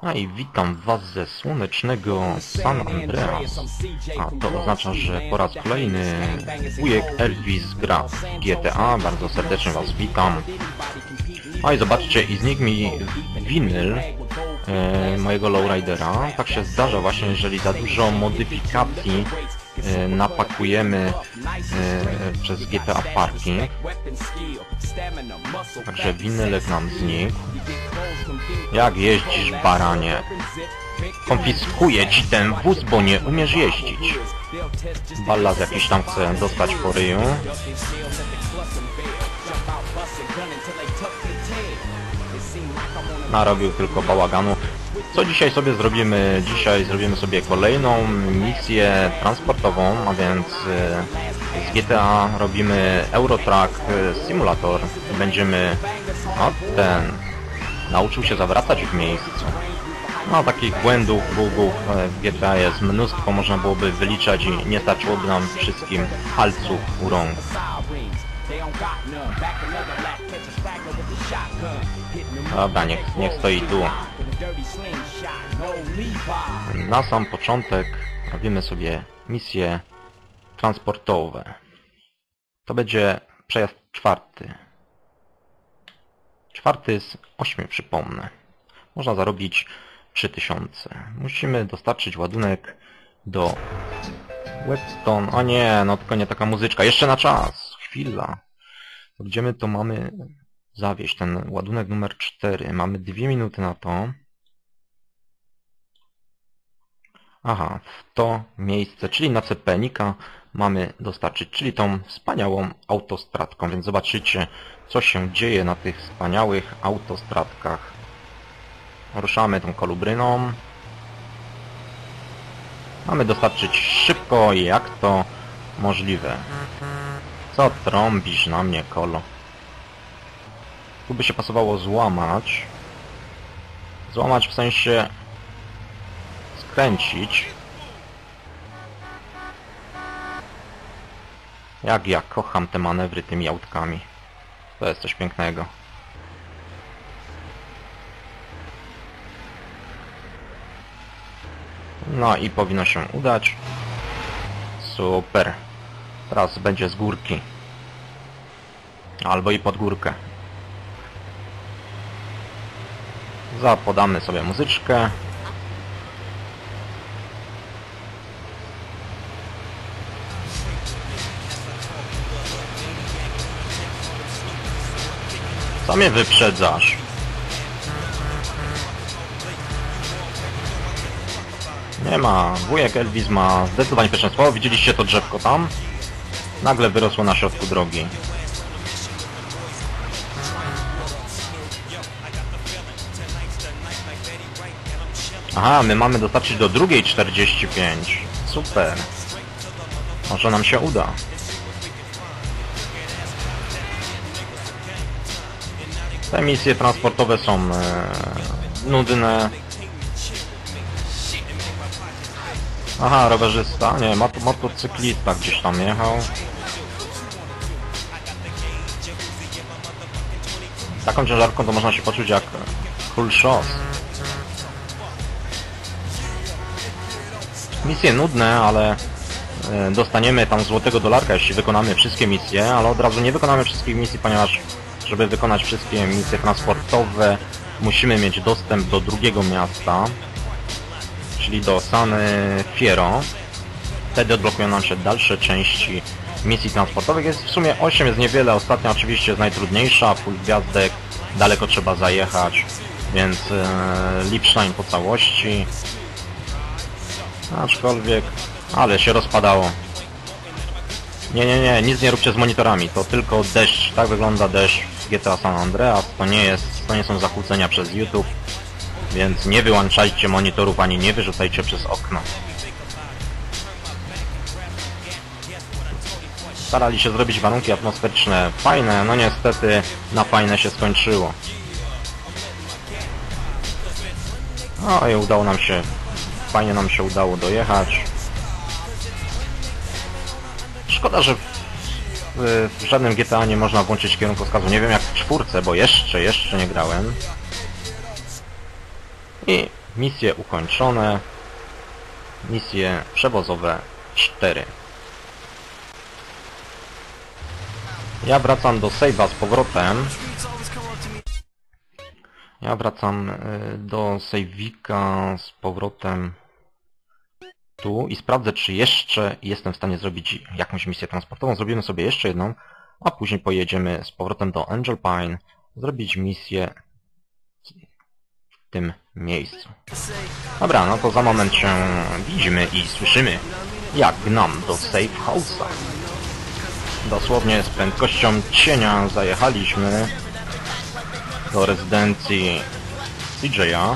A i witam Was ze słonecznego San Andreas. A to oznacza, że po raz kolejny wujek Elvis gra w GTA. Bardzo serdecznie Was witam. A i zobaczcie, i znikł mi winyl mojego lowridera. Tak się zdarza właśnie, jeżeli za dużo modyfikacji napakujemy przez GTA Parking. Także winylek nam znikł. Jak jeździsz, baranie? Konfiskuję ci ten wóz, bo nie umiesz jeździć. Ballas jakiś tam chce dostać po ryju. Narobił tylko bałaganu. Co dzisiaj sobie zrobimy? Dzisiaj zrobimy sobie kolejną misję transportową, a więc z GTA robimy Eurotrack Simulator. Będziemy... O, ten... Nauczył się zawracać w miejscu. No, takich błędów, bugów w GTA jest mnóstwo, można byłoby wyliczać i nie starczyłoby nam wszystkim palców u rąk. Dobra, niech stoi tu. Na sam początek robimy sobie misje transportowe. To będzie przejazd czwarty. Czwarty z 8, przypomnę. Można zarobić 3000. Musimy dostarczyć ładunek do Whetstone. O nie, no tylko nie taka muzyczka. Jeszcze na czas. Chwila. Gdzie my to mamy zawieźć? Ten ładunek numer 4. Mamy 2 minuty na to. Aha, w to miejsce, czyli na Cepenika mamy dostarczyć, czyli tą wspaniałą autostradką, więc zobaczycie, co się dzieje na tych wspaniałych autostradkach. Ruszamy tą kolubryną. Mamy dostarczyć szybko, jak to możliwe. Co trąbisz na mnie, kolo? Tu by się pasowało złamać. Złamać w sensie... skręcić. Jak ja kocham te manewry tymi autkami. To jest coś pięknego. No i powinno się udać. Super. Teraz będzie z górki. Albo i pod górkę. Zapodamy sobie muzyczkę. Co mnie wyprzedzasz? Nie ma. Wujek Elvis ma zdecydowanie pierwszeństwo. Widzieliście to drzewko tam? Nagle wyrosło na środku drogi. Aha, my mamy dostarczyć do drugiej 45. Super. Może nam się uda. Te misje transportowe są nudne. Aha, rowerzysta. Nie, motocyklista gdzieś tam jechał. Taką ciężarką to można się poczuć jak król szos. Misje nudne, ale dostaniemy tam złotego dolarka, jeśli wykonamy wszystkie misje, ale od razu nie wykonamy wszystkich misji, ponieważ żeby wykonać wszystkie misje transportowe musimy mieć dostęp do drugiego miasta, czyli do San Fierro. Wtedy odblokują nam się dalsze części misji transportowych. Jest w sumie 8, jest niewiele. Ostatnia oczywiście jest najtrudniejsza, full gwiazdek, daleko trzeba zajechać, więc Lippstein po całości. Aczkolwiek... ale się rozpadało. Nie, nic nie róbcie z monitorami, to tylko deszcz, tak wygląda deszcz w GTA San Andreas, to nie są zakłócenia przez YouTube, więc nie wyłączajcie monitorów, ani nie wyrzucajcie przez okno. Starali się zrobić warunki atmosferyczne fajne, no niestety na fajne się skończyło. No i udało nam się, fajnie nam się udało dojechać. Szkoda, że w żadnym GTA nie można włączyć kierunkowskazu. Nie wiem jak w 4, bo jeszcze nie grałem. I Misje ukończone. Misje przewozowe 4. Ja wracam do save'a z powrotem. Ja wracam do save'ika z powrotem tu i sprawdzę, czy jeszcze jestem w stanie zrobić jakąś misję transportową. Zrobimy sobie jeszcze jedną, a później pojedziemy z powrotem do Angel Pine, zrobić misję w tym miejscu. Dobra, no to za moment się widzimy i słyszymy, jak gnam do safe house'a. Dosłownie z prędkością cienia zajechaliśmy do rezydencji CJ'a.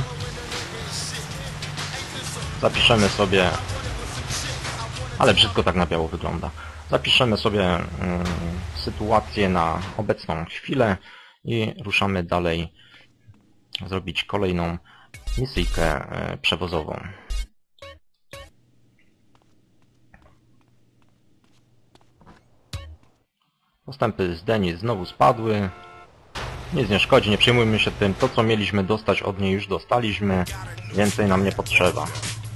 Zapiszemy sobie, ale brzydko tak na biało wygląda. Zapiszemy sobie sytuację na obecną chwilę i ruszamy dalej zrobić kolejną misyjkę przewozową. Postępy z Deni znowu spadły. Nic nie szkodzi, nie przejmujmy się tym. To, co mieliśmy dostać od niej, już dostaliśmy. Więcej nam nie potrzeba.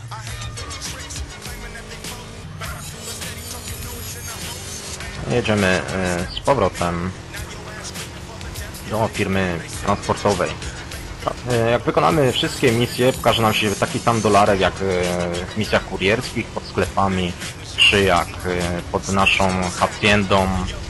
Jedziemy z powrotem do firmy transportowej. Jak wykonamy wszystkie misje, pokaże nam się taki sam dolarek jak w misjach kurierskich pod sklepami, czy jak pod naszą haciendą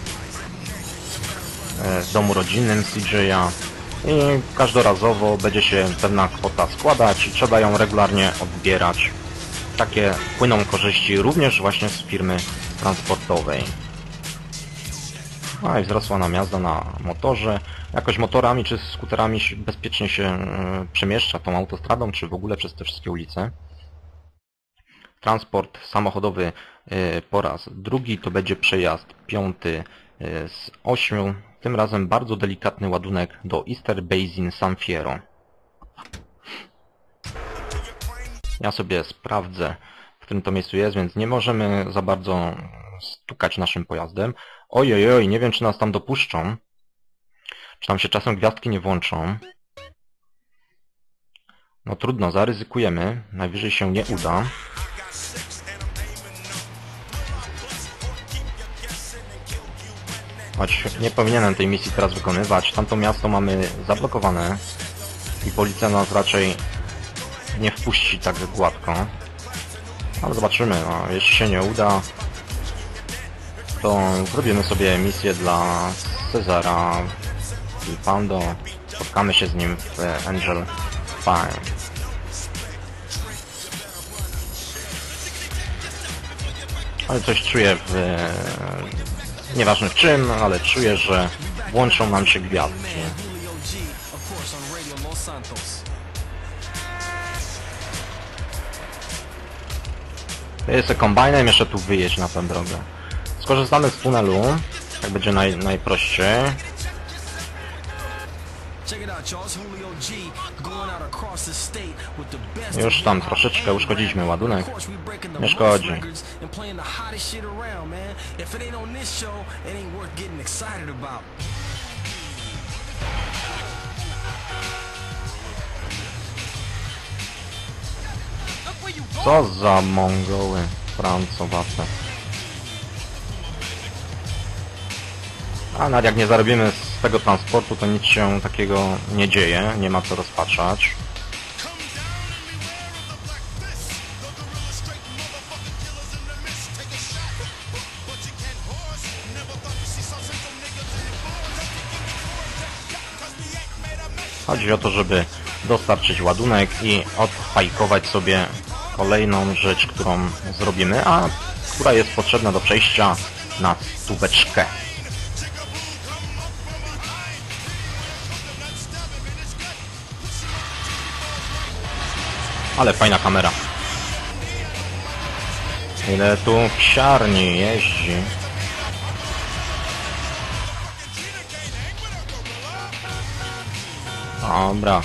w domu rodzinnym CJ'a. I każdorazowo będzie się pewna kwota składać i trzeba ją regularnie odbierać. Takie płyną korzyści również właśnie z firmy transportowej. No i wzrosła nam jazda na motorze. Jakoś motorami czy skuterami bezpiecznie się przemieszcza tą autostradą, czy w ogóle przez te wszystkie ulice. Transport samochodowy po raz drugi to będzie przejazd 5 z 8. Tym razem bardzo delikatny ładunek do Easter Basin San Fierro. Ja sobie sprawdzę, w którym to miejscu jest, więc nie możemy za bardzo stukać naszym pojazdem. Ojojoj, nie wiem, czy nas tam dopuszczą. Czy tam się czasem gwiazdki nie włączą. No trudno, zaryzykujemy. Najwyżej się nie uda. Choć nie powinienem tej misji teraz wykonywać. Tamto miasto mamy zablokowane i policja nas raczej nie wpuści tak gładko. Ale zobaczymy, no, jeśli się nie uda, to zrobimy sobie misję dla Cezara i Pando. Spotkamy się z nim w Angel Pine. Ale coś czuję nieważne w czym, ale czuję, że włączą nam się gwiazdki. Jest kombajnem, jeszcze tu wyjeść na tę drogę. Skorzystamy z tunelu, tak będzie najprościej. Już tam troszeczkę uszkodziliśmy ładunek. Nie szkodzi. Co za mongoły francowate. A nawet jak nie zarobimy z tego transportu, to nic się takiego nie dzieje, nie ma co rozpaczać. Chodzi o to, żeby dostarczyć ładunek i odfajkować sobie kolejną rzecz, którą zrobimy, a która jest potrzebna do przejścia na stóweczkę. Ale fajna kamera. Ile tu psiarni jeździ. Dobra.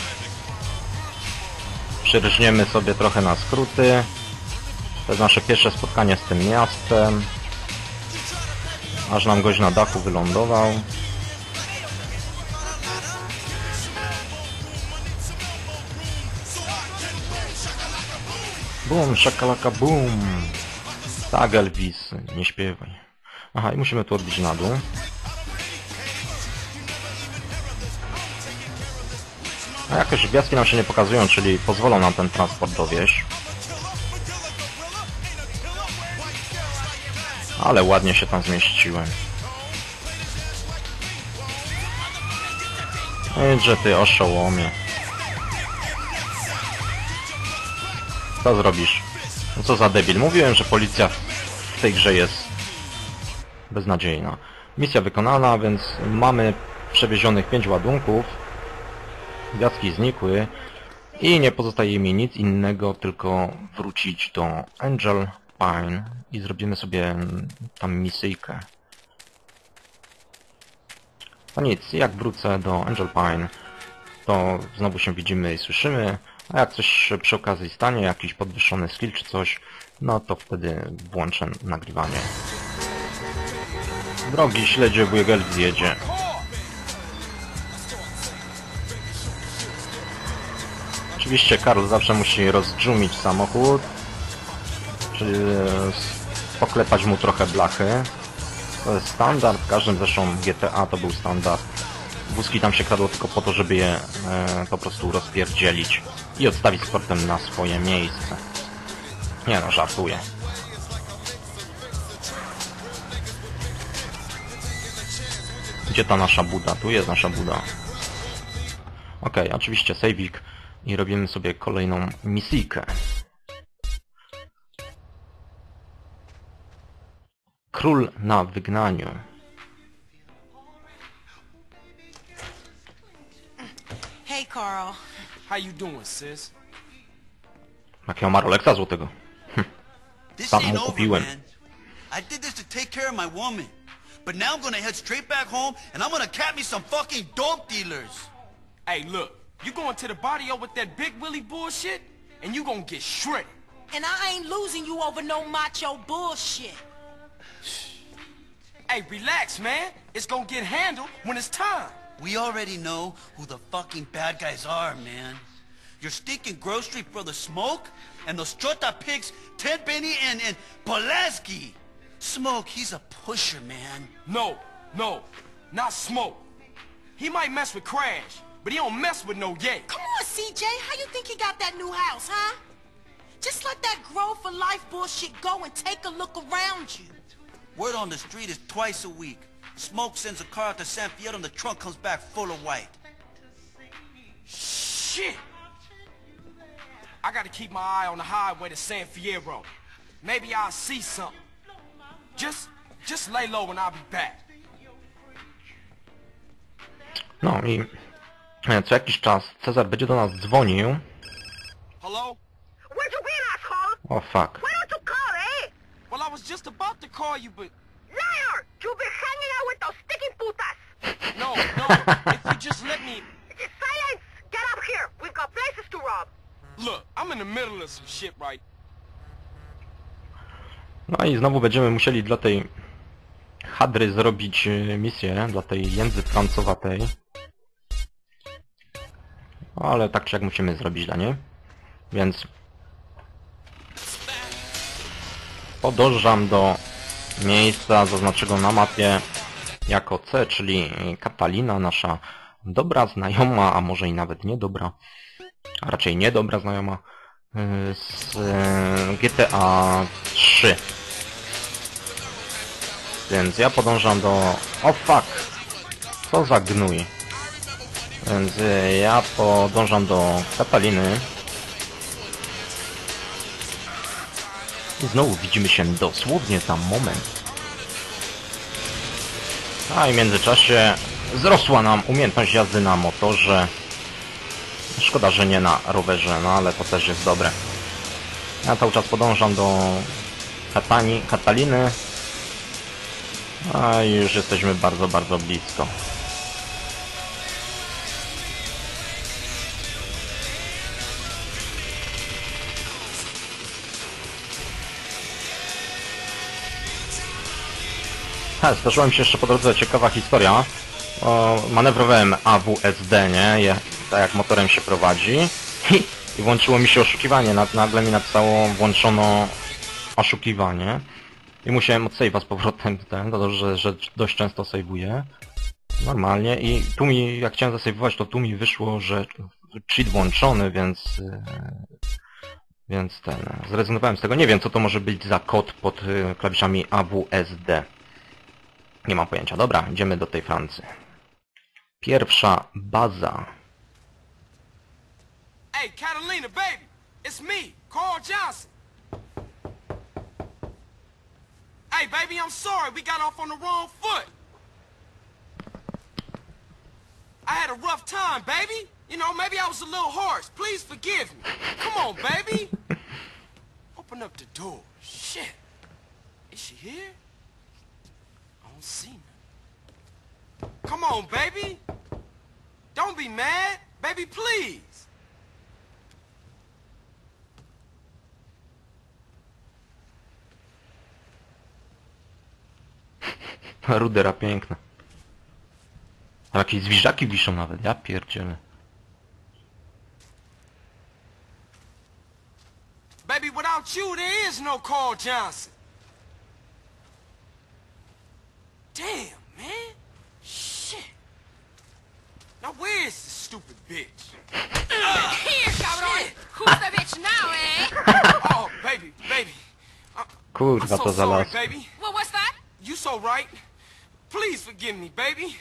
Przyrżniemy sobie trochę na skróty. To jest nasze pierwsze spotkanie z tym miastem. Aż nam gość na dachu wylądował. Bum, szakalaka, bum. Tak, Elvis, nie śpiewaj. Aha, i musimy tu odbić na dół. A jakoś gwiazdki nam się nie pokazują, czyli pozwolą nam ten transport dowieźć. Ale ładnie się tam zmieściłem. Że ty oszołomie. Co zrobisz? No co za debil. Mówiłem, że policja w tej grze jest beznadziejna. Misja wykonana, więc mamy przewiezionych 5 ładunków. Gwiazdki znikły. I nie pozostaje mi nic innego, tylko wrócić do Angel Pine i zrobimy sobie tam misyjkę. No nic, jak wrócę do Angel Pine, to znowu się widzimy i słyszymy, a jak coś się przy okazji stanie, jakiś podwyższony skill czy coś, no to wtedy włączę nagrywanie. Drogi śledzie, wujek Elvis jedzie. Oczywiście Karl zawsze musi rozdżumić samochód, czyli poklepać mu trochę blachy. To jest standard, w każdym zresztą GTA to był standard. Wózki tam się kradło tylko po to, żeby je po prostu rozpierdzielić i odstawić z portem na swoje miejsce. Nie no, żartuję. Gdzie ta nasza buda? Tu jest nasza buda. Okej, oczywiście saveik i robimy sobie kolejną misyjkę. Król na wygnaniu. Hey, Carl. How you doing, sis? Jakiego ma Rolexa złotego? This Sam ain't mu over, kupiłem. man. I did this to take care of my woman. But now I'm gonna head straight back home and I'm gonna cap me some fucking dope dealers. Hey, look, you going to the barrio with that Big Willie bullshit, and you gonna get shredded. And I ain't losing you over no macho bullshit. Hey, relax, man. It's gonna get handled when it's time. We already know who the fucking bad guys are, man. Your stinking grocery brother Smoke and those Chota pigs, Ted Benny and Pulaski. Smoke, he's a pusher, man. No, not Smoke. He might mess with Crash, but he don't mess with no Ye. Come on, CJ. How you think he got that new house, huh? Just let that grow for life bullshit go and take a look around you. Word on the street is twice a week. Smoke sends a car to San Fierro and the trunk comes back full of white. Shit! I gotta keep my eye on the highway to San Fierro. Maybe I'll see something. Just lay low and I'll be back. No i co jakiś czas Cezar będzie do nas dzwonił. Hello? Where'd you been, asshole? O fuck. Why don't you call, eh? Well, I was just about to call you, but... Liar! You've been hanging out with those sticking putas. No, if you just let me... Silence! Get up here. We've got places to rob. Look, I'm in the middle of some shit right. No i znowu będziemy musieli dla tej Hadry zrobić misję, dla tej jędzy francowatej. Ale tak czy jak musimy zrobić dla niej. Więc podążam do miejsca zaznaczonego na mapie jako C, czyli Katalina, nasza dobra znajoma, a może i nawet niedobra, a raczej niedobra znajoma z GTA 3. Więc ja podążam do... O fuck! Co za gnój! Więc ja podążam do Kataliny. I znowu widzimy się dosłownie za moment. A i w międzyczasie wzrosła nam umiejętność jazdy na motorze. Szkoda, że nie na rowerze, no ale to też jest dobre. Ja cały czas podążam do Kataliny. A już jesteśmy bardzo, bardzo blisko. Zdarzyła mi się jeszcze po drodze ciekawa historia. Manewrowałem AWSD, nie? Tak jak motorem się prowadzi. I i włączyło mi się oszukiwanie. Nagle mi napisało włączono oszukiwanie. I musiałem od save'a z powrotem że dość często save'uję. Normalnie i tu mi, jak chciałem zasejwować, to tu mi wyszło, że cheat włączony, więc zrezygnowałem z tego. Nie wiem, co to może być za kod pod klawiszami AWSD. Nie mam pojęcia. Dobra, idziemy do tej Francji. Pierwsza baza. Hey, Catalina, baby, it's me, Carl Johnson. Hey, baby, I'm sorry, we got off on the wrong foot. I had a rough time, baby. You know, maybe I was a little harsh. Please forgive me. Come on, baby. Open up the door. Shit. Is she here? I don't see her. Come on, baby. Don't be mad. Baby, please. Rudera piękna. A jakieś zwiżaki wiszą nawet, ja pierdzielę. Baby, without you, there is no Carl Johnson. Damn, man. Shit. Now where's this stupid bitch? Here, cabrón! Who's the bitch now, eh? Oh, baby. I'm Kurwa, so to za sorry, las. baby. What was that? You so right. Please forgive me, baby.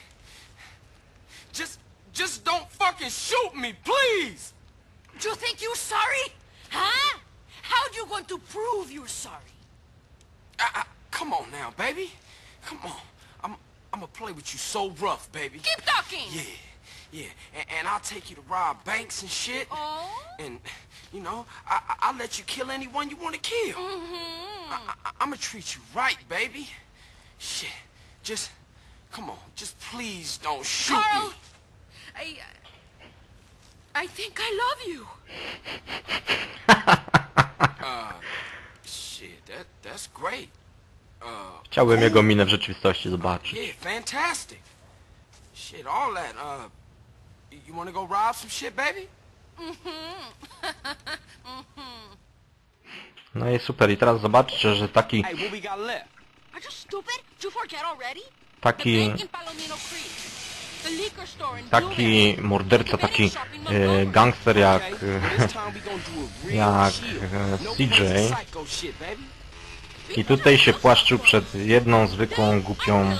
Just don't fucking shoot me, please! You think you're sorry? Huh? How you going to prove you're sorry? Come on now, baby. Come on. I'm gonna play with you so rough, baby. Keep talking! Yeah. And I'll take you to rob banks and shit. Oh? And, you know, I'll let you kill anyone you want to kill. I'm gonna treat you right, baby. Shit. Just, come on. Just please don't shoot Carl, me. I think I love you. Shit, that's great. Chciałbym jego minę w rzeczywistości zobaczyć. Yeah, fantastic. Shit, all that, you wanna go rob some shit, baby? No i super, i teraz zobaczcie, że taki Hey, what we got left? Are you stupid? You forget already? Taki- The bank in Palomino Creek. The liquor store in taki Blue morderca, taki gangster jak jak CJ i tutaj się płaszczył przed jedną zwykłą głupią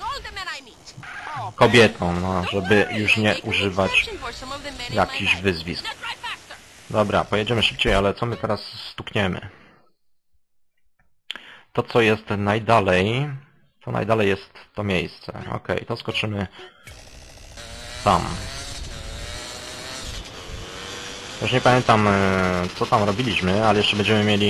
kobietą, no, żeby już nie używać jakichś wyzwisk. Dobra, pojedziemy szybciej, ale co my teraz stukniemy? To, co jest najdalej, to najdalej jest to miejsce. Okej, to skoczymy tam. Już nie pamiętam, co tam robiliśmy, ale jeszcze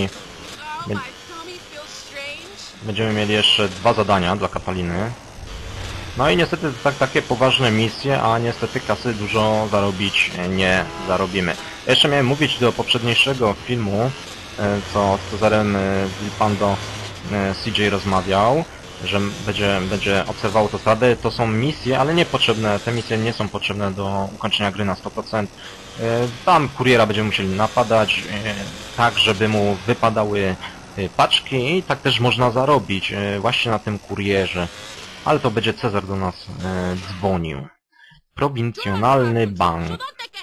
będziemy mieli jeszcze 2 zadania dla Kataliny. No i niestety takie poważne misje, a niestety kasy dużo zarobić nie zarobimy. Jeszcze miałem mówić do poprzedniejszego filmu, co z Cezarem Vilpando CJ rozmawiał, że będzie obserwował autostradę. To są misje, ale niepotrzebne. Te misje nie są potrzebne do ukończenia gry na 100%. Tam kuriera będziemy musieli napadać, tak żeby mu wypadały paczki i tak też można zarobić właśnie na tym kurierze. Ale to będzie Cezar do nas dzwonił. Prowincjonalny bank.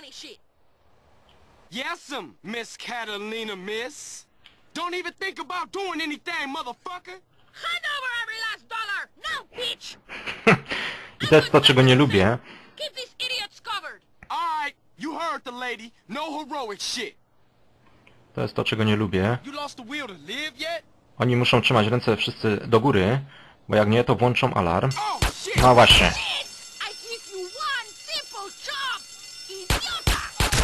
Yes'm, Miss Catalina, miss. Don't even think about doing anything, motherfucker. Hand over every last dollar! Now, bitch! I to jest to, czego nie lubię. Keep these idiots covered! Alright, you heard the lady. No heroic shit. To jest to, czego nie lubię. You lost the will to live yet? Oni muszą trzymać ręce wszyscy do góry, bo jak nie, to włączą alarm. Oh, shit! No właśnie. I give you one simple job, idiota!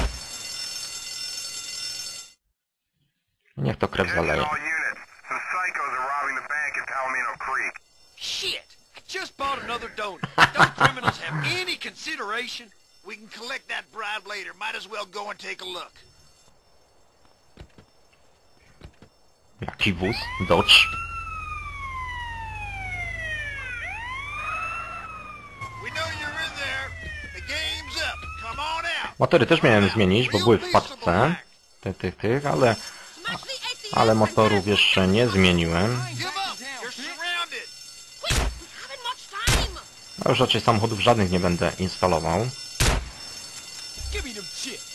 Niech to krew zaleje. All units. Some psychos are robbing the bank in Palomino Creek. Shit! I just bought another donut. Don't criminals have any consideration? We can collect that bribe later. Might as well go and take a look. Jaki wóz? Dodge. We know you're in there. The game's up. Come on out. Motory też miałem zmienić, bo były w paczce. Ale motorów jeszcze nie zmieniłem. Give up. You're surrounded. Quick! We haven't much time! A już raczej samochodów żadnych nie będę instalował. Give me them chips.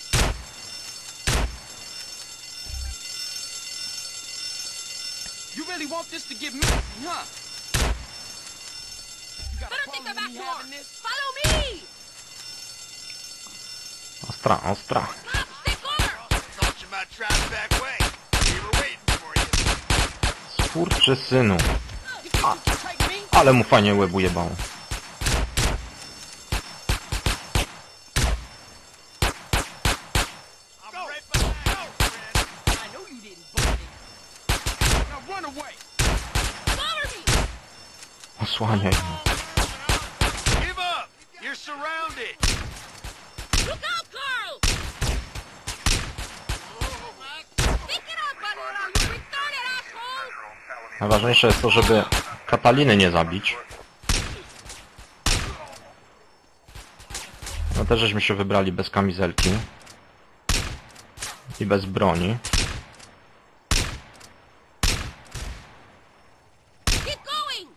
You really want this to get messy, huh? You got a Better take the problem back with me door! having this? Follow me! Ostra, ostra. Stop! Stay clear! Thought you might try the back way. We were waiting for you. Skurczy synu. You think you can take me? Ale mu fajnie łeb ujebało. I'm right behind you, friend. I know you didn't bump me. Now run away. Cover me! Osłaniaj mnie. Give up. You're surrounded. Look out, Carl! Pick it up, Valero, you retarded asshole! Najważniejsze jest to, żeby Kataliny nie zabić. No też żeśmy się wybrali bez kamizelki. I bez broni. Keep going!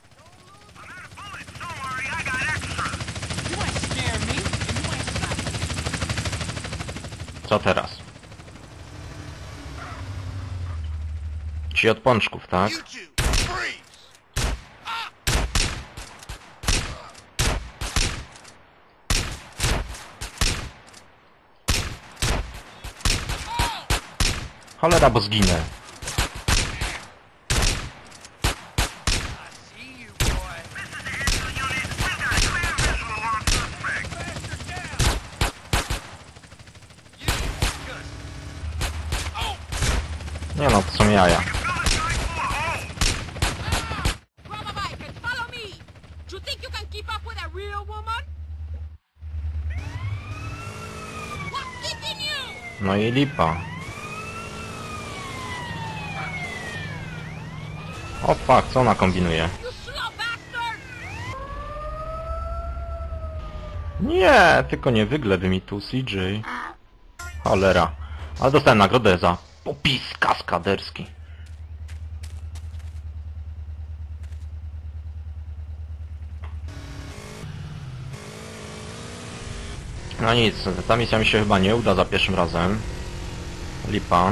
You ain't scaring me, and you ain't stopping me. Co teraz? Ci od pączków, tak? You two, freeze. Cholera, bo zginę. I see you, boy. Nie no, to są jaja. Grab a bike and follow me! You think you can keep up with a real woman? What's keeping you? No i lipa. O fuck, co ona kombinuje? You slow bastard! Nie, tylko nie wygleby mi tu CJ. Cholera. Ale dostałem nagrodę za popis kaskaderski. No nic, ta misja mi się chyba nie uda za pierwszym razem. Lipa.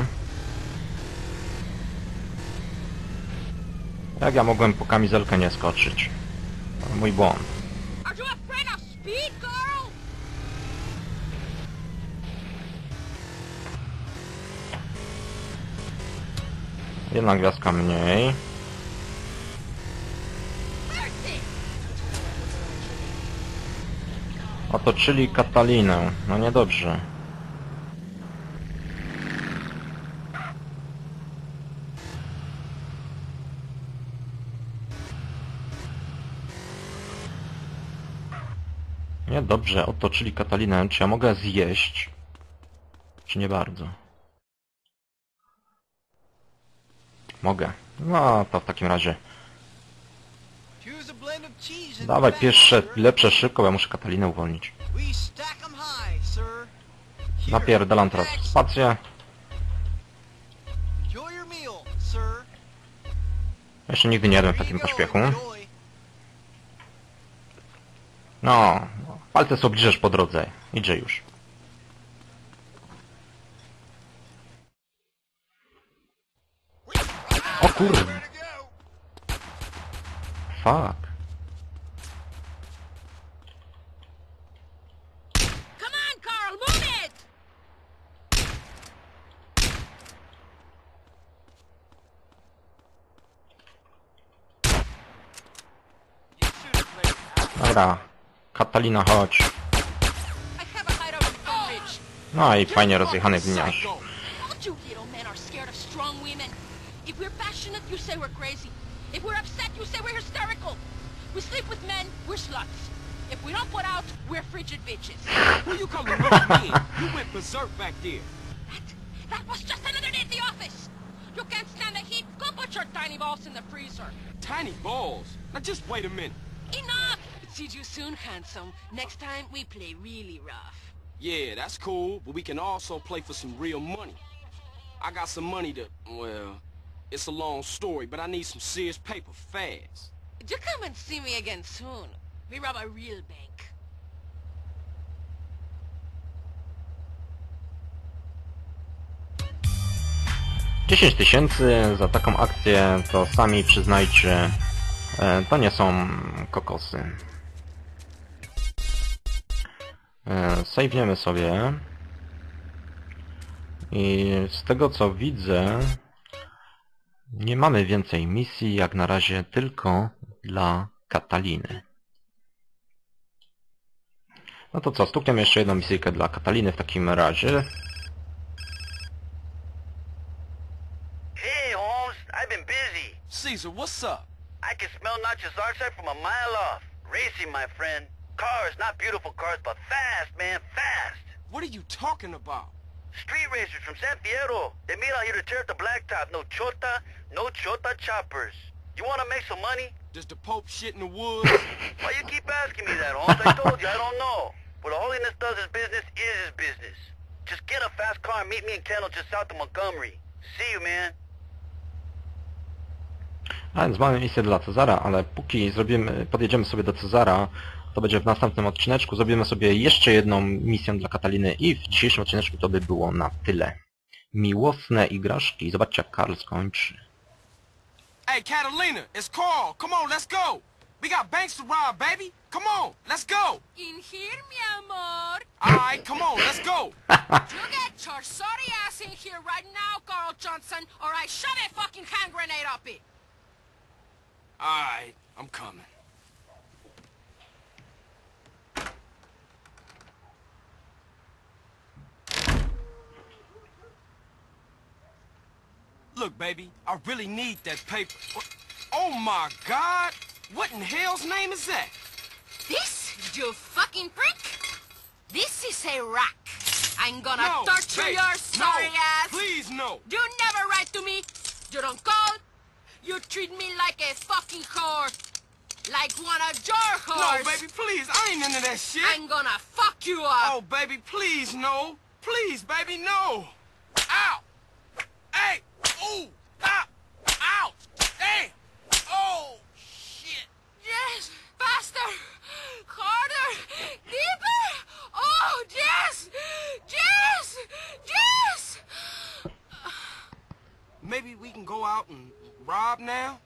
Jak ja mogłem po kamizelkę nie skoczyć? To mój błąd. Are you afraid of speed, girl? Jedna gwiazdka mniej. Mercy! Otoczyli Katalinę. No niedobrze. Niedobrze, otoczyli Katalinę. Czy ja mogę zjeść? Czy nie bardzo? Mogę. No to w takim razie. Choose a blend of cheese and Dawaj tobacco, pierwsze, sir. lepsze szybko, bo ja muszę Katalinę uwolnić. We stack 'em high, sir. Here, Napierdalam teraz w spację. enjoy your meal, sir. Jeszcze nigdy nie jadłem w Here takim you go, pośpiechu. enjoy. No, palce sobie obliżesz po drodze. Idzie już. O kurde. Way to go. Fuck. Come on, Carl, move it! You should have played it out. Dobra. Katalina, chodź. I have a hideout in Front Ridge. No i fajnie rozjechany gliniarz. All you little men are scared of strong women. If we're passionate, you say we're crazy. If we're upset, you say we're hysterical. We sleep with men, we're sluts. If we don't put out, we're frigid bitches. Who you coming running in? You went berserk back there. That was just another day at the office. You can't stand the heat? Go put your tiny balls in the freezer. Tiny balls. Now just wait a minute. Enough! See you soon, handsome. Next time we play really rough. Yeah, that's cool, but we can also play for some real money. I got some money to, well, it's a long story, but I need some serious paper fast. You come and see me again soon. We rob a real bank. $10 000 za taką akcję, to sami przyznajcie, to nie są kokosy. Save'niemy sobie. I z tego co widzę, nie mamy więcej misji jak na razie tylko dla Kataliny. No to co, stukniemy jeszcze jedną misyjkę dla Kataliny w takim razie. Hey, Holmes, I've been busy. Caesar, what's up? I can smell Notch's archetype from a mile off. Racing, my friend. Cars, not beautiful cars, but fast, man, fast. What are you talking about? Street racers from San Fierro. They meet out here to tear up the blacktop. No chota choppers. You want to make some money? Does the Pope shit in the woods? Why you keep asking me that, Holmes? I told you, I don't know. What Holiness does his business is his business. Just get a fast car and meet me in Kendall just south of Montgomery. See you, man. A więc mamy misję dla Cezara, ale póki podjedziemy sobie do Cezara, to będzie w następnym odcineczku. Zrobimy sobie jeszcze jedną misję dla Kataliny i w dzisiejszym odcineczku to by było na tyle. Miłosne igraszki. Zobaczcie, jak Karl skończy. Hey, Catalina, it's Carl. Come on, let's go. We got banks to rob, baby. Come on, let's go. In here, mi amor. All right, come on, let's go. You get your sorry ass in here right now, Carl Johnson, or I shove a fucking hand grenade up it. All right, I'm coming. Look, baby, I really need that paper. Oh my God! What in hell's name is that? This, you fucking prick? This is a rack. I'm gonna No, torture babe, your sorry no, ass. please no. You never write to me. You don't call. You treat me like a fucking whore. Like one of your No, whores. baby, please, I ain't into that shit. I'm gonna fuck you up. Oh, baby, please no. Please, baby, no. Ow! Hey! Ooh! Ah! Ow! Damn! Oh! Shit! Yes, faster, harder, deeper. Oh, yes, yes, yes. Maybe we can go out and rob now?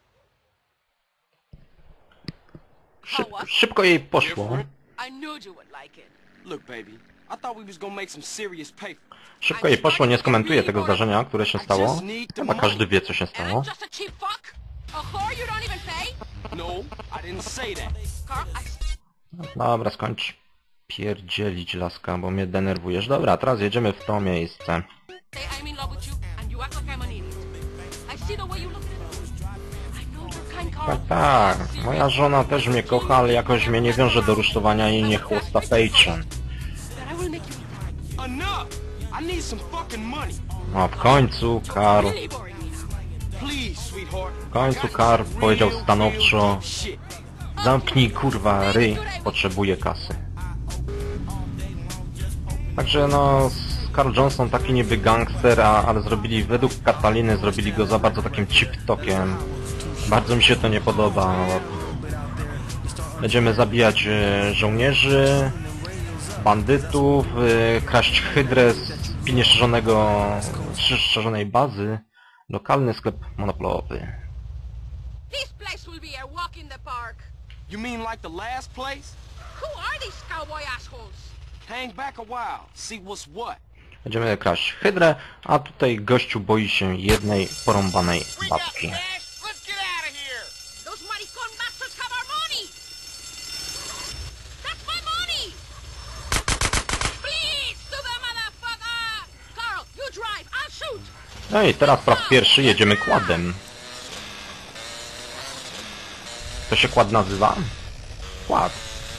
Szybko jej poszło. I knew you would like it. Look, baby, I thought we was gonna make some serious paper. Szybko jej poszło, nie skomentuję tego zdarzenia, które się stało. Chyba każdy wie, co się And stało. I'm just a cheap fuck? A whore you don't even pay? No, I didn't say that. Carl, Dobra, skończ pierdzielić, laska, bo mnie denerwujesz. Dobra, teraz jedziemy w to miejsce. say I'm in love with you and you act like I'm an idiot. I see the way you look at it. I know you're kind, Carl. Tak, tak, moja żona też mnie kocha, ale jakoś mnie nie wiąże do rusztowania i nie chłosta fejczem. But I will make you Enough! I need some fucking money. No w końcu Karl, really boring me now. Please, sweetheart. w końcu Karl powiedział stanowczo: Shit. zamknij kurwa ryj, potrzebuję kasy. Także no, Carl Johnson taki niby gangster, ale zrobili, według Kataliny, zrobili go za bardzo takim chip-tokiem. Bardzo mi się to nie podoba. Będziemy zabijać żołnierzy, bandytów, kraść hydrę z nieszczerzonej bazy, lokalny sklep monopolowy. This place will be a walk in the park. You mean like the last place? Who are these cowboy assholes? Hang back a while, see what's what. Będziemy kraść hydrę, a tutaj gościu boi się jednej porąbanej babki. Let's get out of here. Those maricon bastards have our money! That's my money! Please, to the motherfucker! Carl, you drive, I'll shoot! No i teraz po raz pierwszy jedziemy kładem. To się kład nazywa? Kład.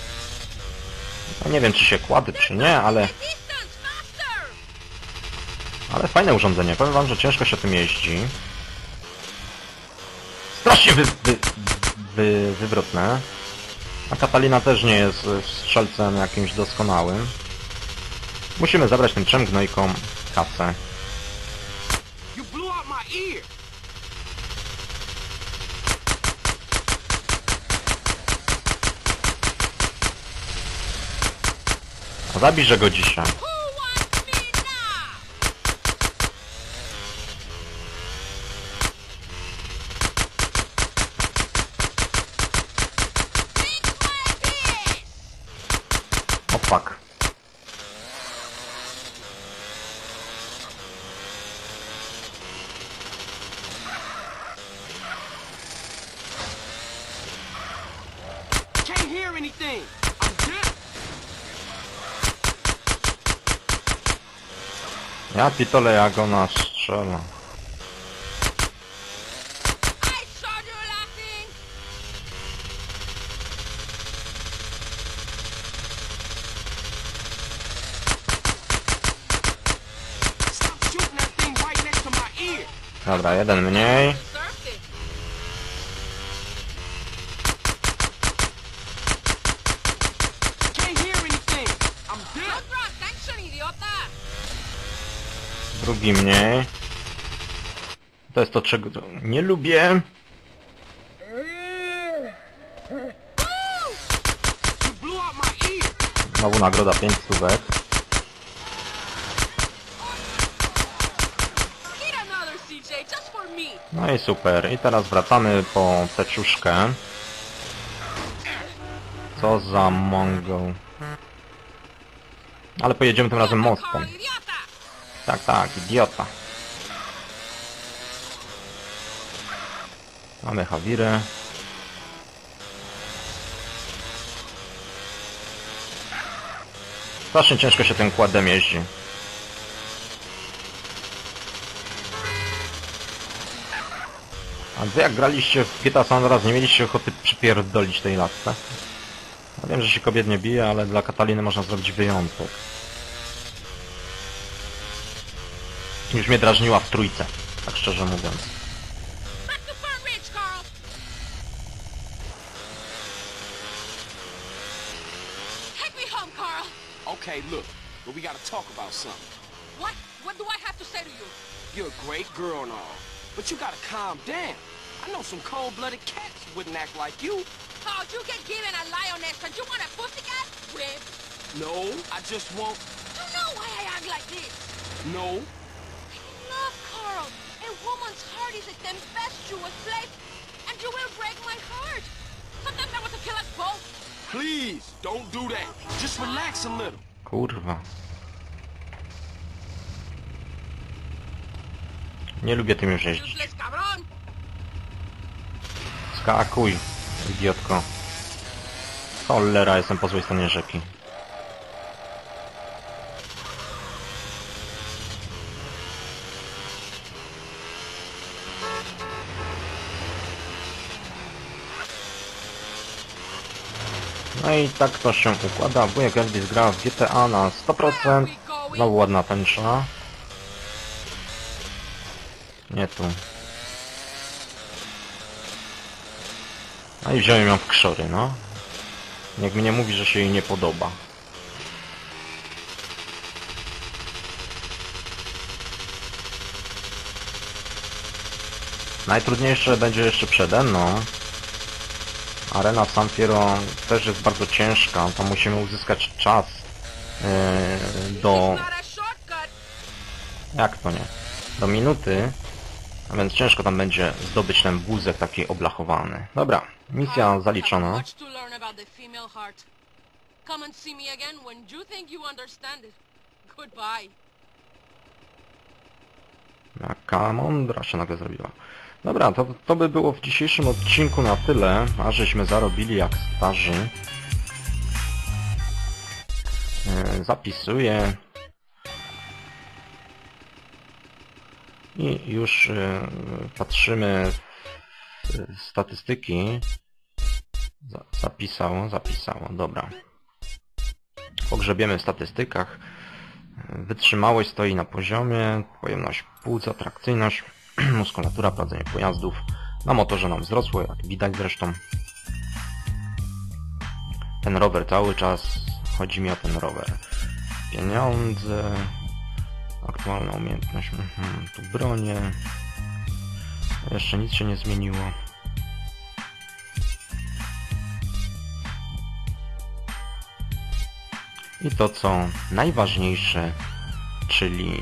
No nie wiem, czy się kłady, czy nie, ale Distance, faster! fajne urządzenie. Powiem wam, że ciężko się tym jeździ. Strasznie wywrotne. A Katalina też nie jest strzelcem jakimś doskonałym. Musimy zabrać tym 3 gnojkom kasę. You blew out my ear. Zabijże go dzisiaj. Who wants me now? Think like this! O fuck. Can't hear anything. I'm deaf. Ja pitole, jak ona strzela. I saw you laughing! Stop shooting that thing right next to my ear. Dobra, jeden mniej. Deserved it. Can't hear anything. I'm No deaf. draw attention, idiota! Drugi mniej. To jest to, czego nie lubię. You blew out my ear. Znowu nagroda 5 stówek. Get another CJ, just for me! No i super. I teraz wracamy po teczuszkę. Co za mongol. Ale pojedziemy tym razem mostem. Carl, idiota! Tak, tak, idiota. Mamy Hawirę. Strasznie ciężko się tym kładem jeździ. A wy jak graliście w GTA San Andreas, nie mieliście ochoty przypierdolić tej lasce? Ja wiem, że się kobiet nie bije, ale dla Kataliny można zrobić wyjątek. Już mnie drażniła w trójce, tak szczerze mówiąc. Back to Fern Ridge, Carl! Take me home, Carl! Okay, look, but we gotta talk about something. What? What do I have to say to you? You're a great girl and all, but you gotta calm down. I know some cold-blooded cats wouldn't act like you. Oh, you get given a lioness and you want a pussycat? Rib. No, I just won't. You know why I act like this. No. Love, Carl. A woman's heart is a tempestuous place, and you will break my heart. Sometimes I want to kill us both. Please, don't do that. Just relax a little. Kurwa. Nie lubię tym już jeździć. Useless cabron. Skakuj, idiotko. Cholera, jestem po złej stronie rzeki. No i tak to się układa. Wujek Elvis gra w GTA na 100%. Znowu ładna tęcza. Nie tu. No i wziąłem ją w krzory, no. Niech mnie mówi, że się jej nie podoba. Najtrudniejsze będzie jeszcze przede mną. Arena w San Fierro też jest bardzo ciężka. Tam musimy uzyskać czas do... Not a shortcut. Jak to nie? Do minuty. A więc ciężko tam będzie zdobyć ten wózek taki oblachowany. Dobra, misja zaliczona. Much to learn about the female heart. Come and see me again when you think you understand it. Goodbye. Jaka mądra się nagle zrobiła. Dobra, to by było w dzisiejszym odcinku na tyle, a żeśmy zarobili jak starzy. Zapisuję. I już patrzymy w statystyki. Zapisało, dobra. Pogrzebiemy w statystykach. Wytrzymałość stoi na poziomie, pojemność płuc, atrakcyjność, muskulatura, prowadzenie pojazdów. Na motorze nam wzrosło, jak widać zresztą. Ten rower cały czas, chodzi mi o ten rower. Pieniądze. Aktualna umiejętność. Tu bronie. Jeszcze nic się nie zmieniło. I to co najważniejsze, czyli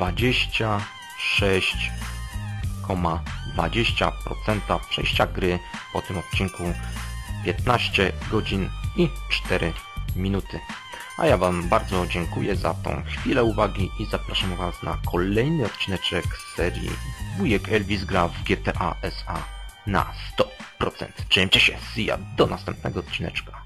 26,20% przejścia gry po tym odcinku, 15 godzin i 4 minuty. A ja wam bardzo dziękuję za tą chwilę uwagi i zapraszam was na kolejny odcineczek z serii Wujek Elvis gra w GTA SA na 100%. Trzymajcie się, see ya, do następnego odcineczka.